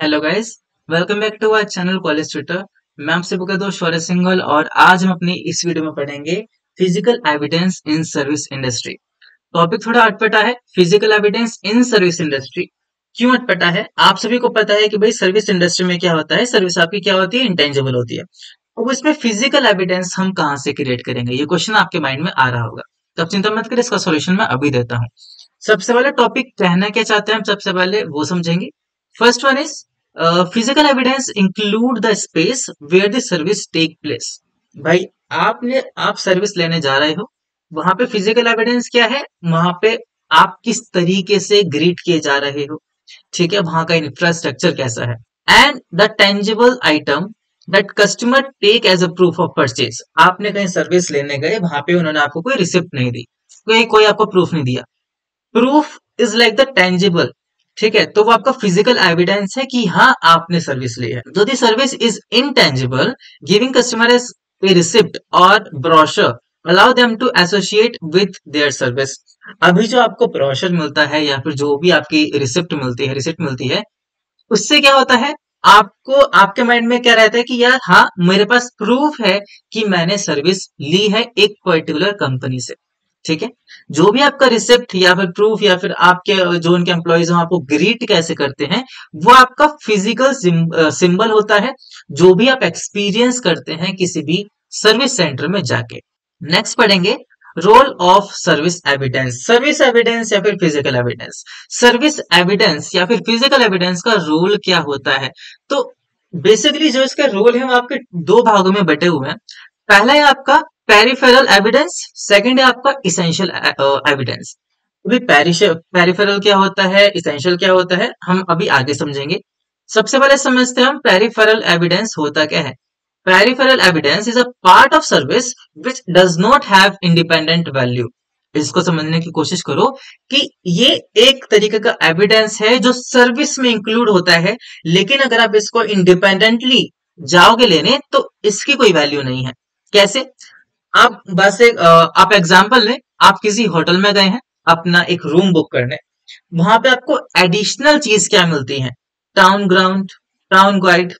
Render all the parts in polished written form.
Hello guys, welcome back to our channel college Twitter. मैं आपसे आपका दोस्त शौर्य सिंघल और आज हम अपनी इस वीडियो में पढ़ेंगे physical evidence in service industry. Topic थोड़ा अटपटा है, physical evidence in service industry. क्यों अटपटा है? आप सभी को पता है कि भाई सर्विस इंडस्ट्री में क्या होता है, सर्विस आपकी क्या होती है, इंटेंजिबल होती है। अब इसमें फिजिकल एविडेंस हम कहाँ से क्रिएट करेंगे, ये क्वेश्चन आपके माइंड में आ रहा होगा। तब चिंता मत करें, इसका सोल्यूशन मैं अभी देता हूँ। सबसे पहले टॉपिक कहना क्या चाहते हैं हम सबसे पहले वो समझेंगे। First one is physical evidence include the space where the service take place. भाई आप सर्विस लेने जा रहे हो, वहां पे फिजिकल एविडेंस क्या है, वहां पे आप किस तरीके से ग्रीट किए जा रहे हो, ठीक है, वहां का इंफ्रास्ट्रक्चर कैसा है। And the tangible item that customer take as a proof of purchase. आपने कहीं सर्विस लेने गए, वहां पे उन्होंने आपको कोई रिसिप्ट नहीं दी, कोई आपको प्रूफ नहीं दिया। Proof is like the tangible, ठीक है, तो वो आपका फिजिकल एविडेंस है कि हाँ आपने सर्विस ली है। तो the service is intangible, giving customer as a receipt और brochure allow them to associate with their service. अभी जो आपको ब्रोशर मिलता है या फिर जो भी आपकी रिसिप्ट मिलती है, उससे क्या होता है, आपको आपके माइंड में क्या रहता है कि यार हाँ मेरे पास प्रूफ है कि मैंने सर्विस ली है एक पर्टिकुलर कंपनी से, ठीक है। जो भी आपका रिसिप्ट या फिर प्रूफ या फिर आपके जो उनके एम्प्लॉयज हो आपको ग्रीट कैसे करते हैं, वो आपका फिजिकल सिंबल होता है, जो भी आप एक्सपीरियंस करते हैं किसी भी सर्विस सेंटर में जाके। नेक्स्ट पढ़ेंगे रोल ऑफ सर्विस एविडेंस या फिर फिजिकल एविडेंस। सर्विस एविडेंस या फिर फिजिकल एविडेंस का रोल क्या होता है? तो बेसिकली जो इसका रोल है वो आपके दो भागों में बटे हुए हैं। पहला है आपका पेरिफेरल एविडेंस, सेकंड है आपका इसेंशियल एविडेंस। अभी पेरिफेरल क्या होता है, इसेंशियल क्या होता है, हम अभी आगे समझेंगे। सबसे पहले समझते हैं हम पेरिफेरल एविडेंस होता क्या है। Peripheral evidence is a part of service which does not have independent value. इसको समझने की कोशिश करो कि ये एक तरीके का एविडेंस है जो सर्विस में इंक्लूड होता है, लेकिन अगर आप इसको इंडिपेंडेंटली जाओगे लेने तो इसकी कोई वैल्यू नहीं है। कैसे? आप बस आप एग्जांपल लें, आप किसी होटल में गए हैं अपना एक रूम बुक करने, वहां पे आपको एडिशनल चीज क्या मिलती है, टाउन ग्राउंड, टाउन गाइड,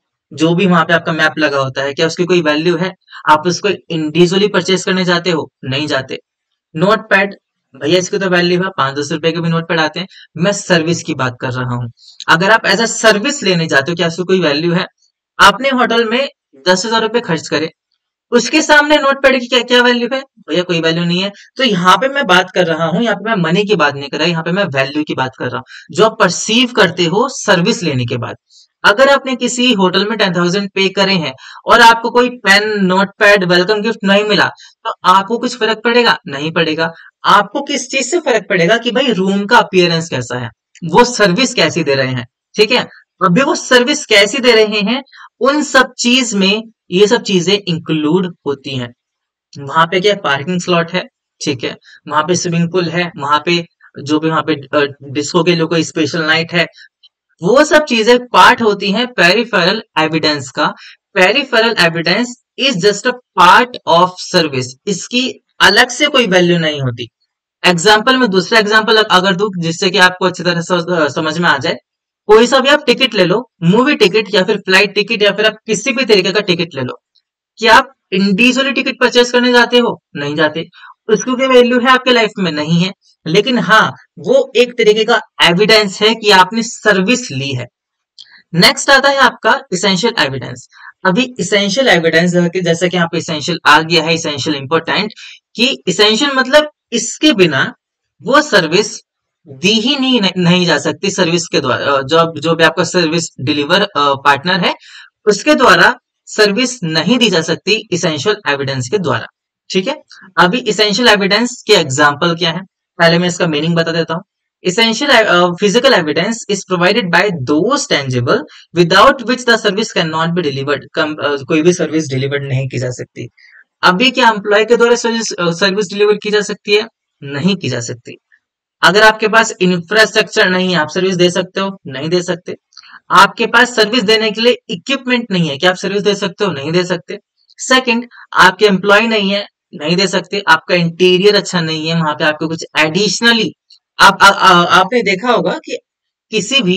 जो भी वहां पे आपका मैप लगा होता है, क्या उसकी कोई वैल्यू है? आप उसको इंडिविजुअली परचेज करने जाते हो? नहीं जाते। नोट पैड, भैया इसकी तो वैल्यू है, 5-10 रुपए के भी नोट पैड आते हैं। मैं सर्विस की बात कर रहा हूँ। अगर आप एज अ सर्विस लेने जाते हो, क्या उसकी कोई वैल्यू है? आपने होटल में 10,000 रुपए खर्च करे, उसके सामने नोट पैड की क्या क्या वैल्यू है? भैया कोई वैल्यू नहीं है। तो यहाँ पे मैं बात कर रहा हूँ, यहाँ पे मैं मनी की बात नहीं कर रहा, यहाँ पे मैं वैल्यू की बात कर रहा हूँ, जो आप परसीव करते हो सर्विस लेने के बाद। अगर आपने किसी होटल में 10,000 पे करे हैं और आपको कोई pen, note pad, welcome gift नहीं मिला, तो आपको कुछ फर्क पड़ेगा? नहीं पड़ेगा। आपको किस चीज से फर्क पड़ेगा कि भाई रूम का अपीयरेंस कैसा है, वो सर्विस कैसी दे रहे हैं, ठीक है। अभी वो सर्विस कैसी दे रहे हैं, उन सब चीज में ये सब चीजें इंक्लूड होती हैं। वहां पे क्या पार्किंग स्लॉट है, ठीक है, वहां पे स्विमिंग पूल है, वहां पे जो भी वहां पे डिस्को के लिए कोई स्पेशल नाइट है, वो सब चीजें पार्ट होती हैं पेरिफेरल एविडेंस का। Peripheral evidence is just a part of service, इसकी अलग से कोई वैल्यू नहीं होती। एग्जाम्पल में दूसरा एग्जाम्पल अगर दूं जिससे कि आपको अच्छी तरह से समझ में आ जाए, कोई सा भी आप टिकट ले लो, मूवी टिकट या फिर फ्लाइट टिकट या फिर आप किसी भी तरीके का टिकट ले लो, क्या आप इंडिविजुअली टिकट परचेज करने जाते हो? नहीं जाते। उसकी कोई वैल्यू है आपके लाइफ में? नहीं है। लेकिन हाँ, वो एक तरीके का एविडेंस है कि आपने सर्विस ली है। नेक्स्ट आता है आपका इसेंशियल एविडेंस। अभी इसेंशियल एविडेंस जैसे कि यहाँ पे इसेंशियल आ गया है, इसेंशियल इंपॉर्टेंट, कि इसेंशियल मतलब इसके बिना वो सर्विस दी ही नहीं जा सकती। सर्विस के द्वारा जो भी आपका सर्विस डिलीवर पार्टनर है, उसके द्वारा सर्विस नहीं दी जा सकती इसेंशियल एविडेंस के द्वारा, ठीक है। अभी इसेंशियल एविडेंस के एग्जाम्पल क्या है, पहले मैं इसका मीनिंग बता देता हूँ। Essential physical evidence is provided by those tangible without which the service cannot be delivered. कोई भी सर्विस डिलीवर नहीं की जा सकती। अभी क्या एम्प्लॉय के द्वारा सर्विस डिलीवर की जा सकती है? नहीं की जा सकती। अगर आपके पास इंफ्रास्ट्रक्चर नहीं है, आप सर्विस दे सकते हो? नहीं दे सकते। आपके पास सर्विस देने के लिए इक्विपमेंट नहीं है, क्या आप सर्विस दे सकते हो? नहीं दे सकते। सेकंड, आपके एम्प्लॉय नहीं है, नहीं दे सकते। आपका इंटीरियर अच्छा नहीं है, वहां पे आपको कुछ एडिशनली आपने देखा होगा कि किसी भी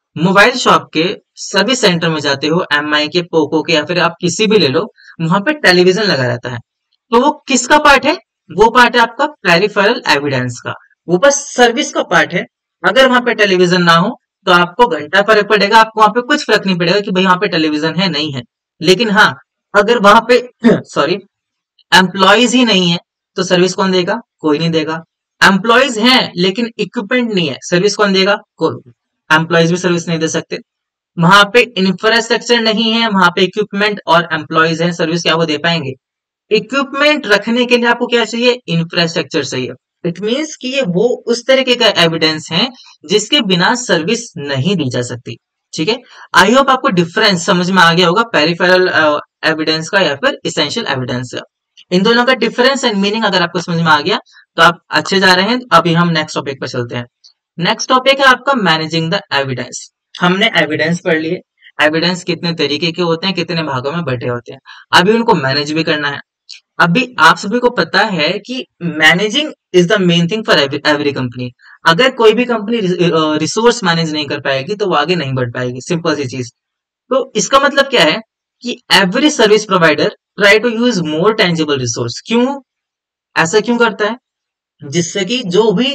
मोबाइल शॉप के सर्विस सेंटर में जाते हो, एमआई के, पोको के, या फिर आप किसी भी ले लो, वहां पे टेलीविजन लगा रहता है। तो वो किसका पार्ट है? वो पार्ट है आपका पेरिफेरल एविडेंस का, वो बस सर्विस का पार्ट है। अगर वहां पे टेलीविजन ना हो तो आपको घंटा फर्क पड़ेगा, आपको वहां पे कुछ फर्क नहीं पड़ेगा कि भाई वहां पे टेलीविजन है नहीं है। लेकिन हाँ, अगर वहां पे सॉरी एम्प्लॉयज ही नहीं है तो सर्विस कौन देगा? कोई नहीं देगा। एम्प्लॉयज हैं लेकिन इक्विपमेंट नहीं है, सर्विस कौन देगा? कोई। एम्प्लॉयज भी सर्विस नहीं दे सकते। वहां पे इंफ्रास्ट्रक्चर नहीं है, वहां पे इक्विपमेंट और एम्प्लॉयज हैं, सर्विस क्या वो दे पाएंगे? इक्विपमेंट रखने के लिए आपको क्या चाहिए? इंफ्रास्ट्रक्चर चाहिए। इट मीन्स कि ये वो उस तरीके का एविडेंस है जिसके बिना सर्विस नहीं दी जा सकती। ठीक है, आई होप आपको डिफरेंस समझ में आ गया होगा पेरिफेरल एविडेंस का या फिर इसेंशियल एविडेंस का। इन दोनों का डिफरेंस एंड मीनिंग अगर आपको समझ में आ गया तो आप अच्छे जा रहे हैं। अभी हम नेक्स्ट टॉपिक पर चलते हैं। नेक्स्ट टॉपिक है आपका मैनेजिंग द एविडेंस। हमने एविडेंस पढ़ लिए, एविडेंस कितने तरीके के होते हैं, कितने भागों में बटे होते हैं, अभी उनको मैनेज भी करना है। अभी आप सभी को पता है कि managing is the main thing for every company. अगर कोई भी कंपनी रिसोर्स मैनेज नहीं कर पाएगी तो वो आगे नहीं बढ़ पाएगी, सिंपल सी चीज। तो इसका मतलब क्या है कि every service provider try to use more tangible resource. क्यों? ऐसा क्यों करता है? जिससे कि जो भी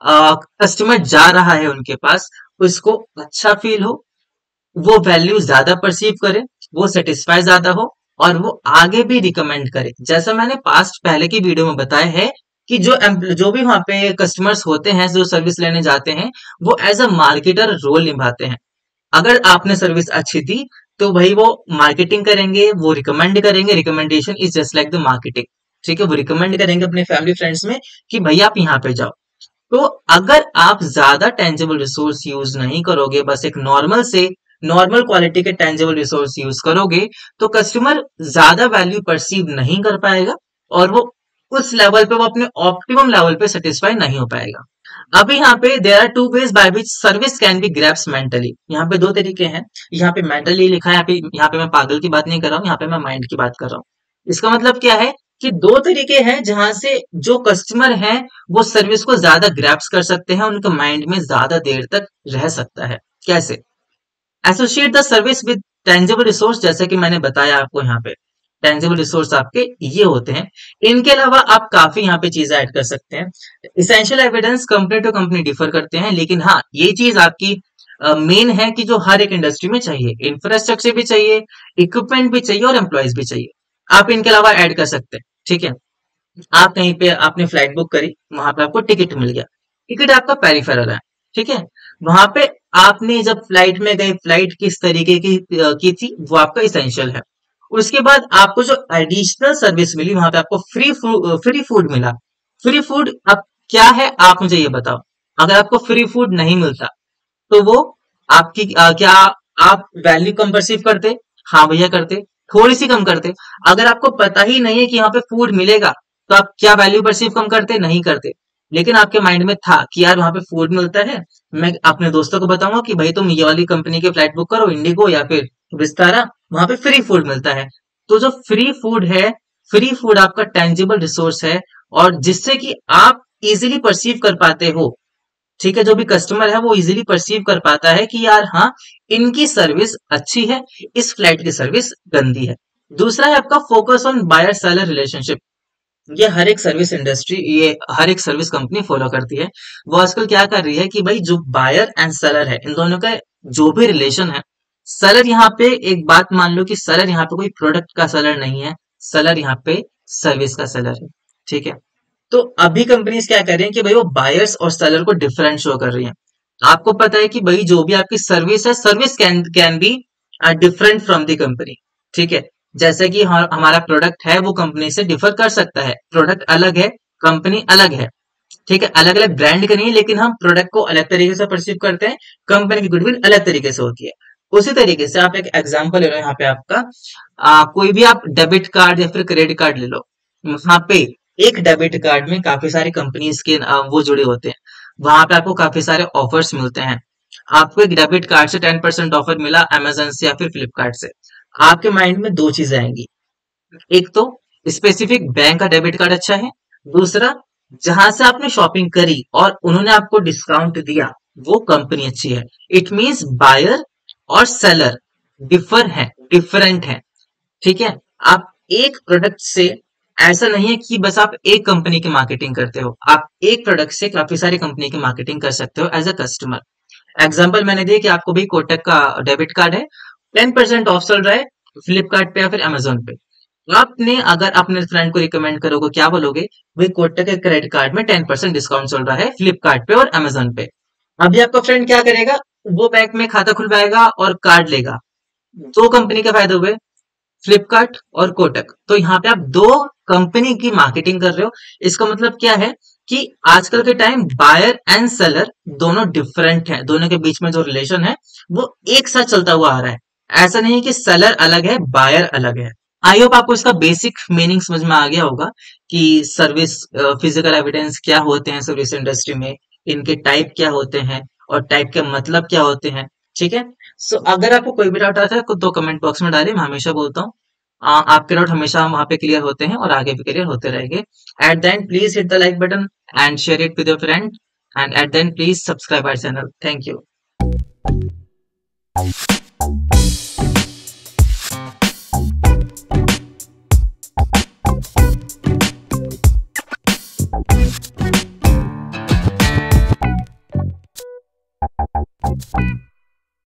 कस्टमर जा रहा है उनके पास, उसको अच्छा फील हो, वो वैल्यू ज्यादा परसीव करे, वो सेटिस्फाई ज्यादा हो, और वो आगे भी रिकमेंड करे। जैसा मैंने पास्ट पहले की वीडियो में बताया है कि जो भी वहां पे कस्टमर्स होते हैं जो सर्विस लेने जाते हैं, वो एज अ मार्केटर रोल निभाते हैं। अगर आपने सर्विस अच्छी दी तो भाई वो मार्केटिंग करेंगे, वो रिकमेंड करेंगे। Recommendation is just like the marketing. ठीक है, वो रिकमेंड करेंगे अपने फैमिली फ्रेंड्स में कि भाई आप यहाँ पे जाओ। तो अगर आप ज्यादा टेंजिबल रिसोर्स यूज नहीं करोगे, बस एक नॉर्मल क्वालिटी के टेंजिबल रिसोर्स यूज करोगे, तो कस्टमर ज्यादा वैल्यू परसीव नहीं कर पाएगा और वो उस लेवल पे, वो अपने ऑप्टिमम लेवल पे सेटिस्फाई नहीं हो पाएगा। अभी यहाँ पे there are two ways by which service can be grasped mentally. यहाँ पे दो तरीके हैं। यहाँ पे मेंटली लिखा है, यहाँ पे मैं पागल की बात नहीं कर रहा हूँ, यहाँ पे मैं माइंड की बात कर रहा हूँ। इसका मतलब क्या है कि दो तरीके हैं जहां से जो कस्टमर है वो सर्विस को ज्यादा ग्रैप्स कर सकते हैं, उनके माइंड में ज्यादा देर तक रह सकता है। कैसे? Associate the service with tangible resource, जैसे कि मैंने बताया आपको यहाँ पे टेंजिबल रिसोर्स आपके ये होते हैं। इनके अलावा आप काफी यहाँ पे चीजें ऐड कर सकते हैं। Essential evidence company to company differ करते हैं, लेकिन हाँ ये चीज आपकी मेन है कि जो हर एक इंडस्ट्री में चाहिए, इंफ्रास्ट्रक्चर भी चाहिए, इक्विपमेंट भी चाहिए और एम्प्लॉयज भी चाहिए। आप इनके अलावा ऐड कर सकते हैं। ठीक है, आप कहीं पे आपने फ्लाइट बुक करी, वहां पे आपको टिकट मिल गया, टिकट आपका पेरिफेरल है। ठीक है, वहां पे आपने जब फ्लाइट में गए, फ्लाइट किस तरीके की थी, वो आपका इसेंशियल है। उसके बाद आपको जो एडिशनल सर्विस मिली, वहां पे आपको फ्री फूड मिला। फ्री फूड अब क्या है आप मुझे ये बताओ। अगर आपको फ्री फूड नहीं मिलता तो वो आपकी क्या आप वैल्यू कम परसीव करते? हाँ भैया करते, थोड़ी सी कम करते। अगर आपको पता ही नहीं है कि यहाँ पे फूड मिलेगा तो आप क्या वैल्यू परसीव कम करते? नहीं करते। लेकिन आपके माइंड में था कि यार वहां पे फूड मिलता है, मैं अपने दोस्तों को बताऊंगा कि भाई तुम ये वाली कंपनी के फ्लाइट बुक करो, इंडिगो या फिर विस्तारा, वहां पे फ्री फूड मिलता है। तो जो फ्री फूड है, फ्री फूड आपका टेंजिबल रिसोर्स है, और जिससे कि आप इजिली परसीव कर पाते हो। ठीक है, जो भी कस्टमर है वो इजीली परसीव कर पाता है कि यार हाँ, इनकी सर्विस अच्छी है, इस फ्लाइट की सर्विस गंदी है। दूसरा है आपका focus on buyer seller relationship. ये हर एक सर्विस इंडस्ट्री, ये हर एक सर्विस कंपनी फॉलो करती है। वो आजकल क्या कर रही है कि भाई जो बायर एंड सेलर है, इन दोनों का जो भी रिलेशन है, सेलर यहाँ पे एक बात मान लो कि सेलर यहाँ पे कोई प्रोडक्ट का सेलर नहीं है, सेलर यहाँ पे सर्विस का सेलर है। ठीक है, तो अभी कंपनीज क्या कर रही हैं कि भाई वो बायर्स और सेलर को डिफरेंट शो कर रही हैं। आपको पता है कि भाई जो भी आपकी सर्विस है, service can be different from the company. ठीक है, जैसे कि हमारा प्रोडक्ट है वो कंपनी से डिफर कर सकता है, प्रोडक्ट अलग है, कंपनी अलग है। ठीक है, अलग अलग ब्रांड के नहीं, लेकिन हम प्रोडक्ट को अलग तरीके से परसीव करते हैं, कंपनी की गुडविल अलग तरीके से होती है। उसी तरीके से आप एक एग्जांपल ले लो यहाँ पे आपका कोई भी आप डेबिट कार्ड या फिर क्रेडिट कार्ड ले लो। वहां पे एक डेबिट कार्ड में काफी सारी कंपनीज के वो जुड़े होते हैं, वहां पे आपको काफी सारे ऑफर्स मिलते हैं। आपको एक डेबिट कार्ड से 10% ऑफर मिला अमेजन से या फिर फ्लिपकार्ट से, आपके माइंड में दो चीजें आएंगी। एक तो स्पेसिफिक बैंक का डेबिट कार्ड अच्छा है, दूसरा जहां से आपने शॉपिंग करी और उन्होंने आपको डिस्काउंट दिया, वो कंपनी अच्छी है। इट मीन्स बायर और सेलर डिफरेंट है। ठीक है, आप एक प्रोडक्ट से, ऐसा नहीं है कि बस आप एक कंपनी की मार्केटिंग करते हो, आप एक प्रोडक्ट से काफी सारी कंपनी की मार्केटिंग कर सकते हो एज अ कस्टमर। एग्जाम्पल मैंने दिया कि आपको भी कोटक का डेबिट कार्ड है, 10% ऑफ चल रहा है फ्लिपकार्ट पे या फिर अमेजोन पे। आपने अगर अपने फ्रेंड को रिकमेंड करोगे, क्या बोलोगे, भाई कोटक के क्रेडिट कार्ड में 10% डिस्काउंट चल रहा है फ्लिपकार्ट पे और अमेजोन पे। अभी आपका फ्रेंड क्या करेगा, वो बैंक में खाता खुलवाएगा और कार्ड लेगा। दो कंपनी के फायदे हुए, फ्लिपकार्ट और कोटक। तो यहाँ पे आप दो कंपनी की मार्केटिंग कर रहे हो। इसका मतलब क्या है कि आजकल के टाइम बायर एंड सेलर दोनों डिफरेंट है, दोनों के बीच में जो रिलेशन है वो एक साथ चलता हुआ आ रहा है। ऐसा नहीं है कि सेलर अलग है बायर अलग है। आई होप आपको इसका बेसिक मीनिंग समझ में आ गया होगा कि सर्विस, फिजिकल एविडेंस क्या होते हैं सर्विस इंडस्ट्री में, इनके टाइप क्या होते हैं और टाइप के मतलब क्या होते हैं। ठीक है, सो अगर आपको कोई भी डाउट आता है तो कमेंट बॉक्स में डालिए, मैं हमेशा बोलता हूँ आपके डाउट हमेशा वहां पे क्लियर होते हैं और आगे भी क्लियर होते रहेंगे। At the end please hit the like button and share it with your friend, and at the end please subscribe our channel. Thank you.